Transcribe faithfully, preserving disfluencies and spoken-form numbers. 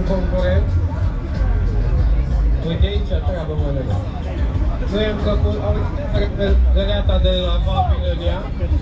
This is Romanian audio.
concurent. Uite aici, treabă mănână. Noi am făcut, auzi, găleata de la Vapileria.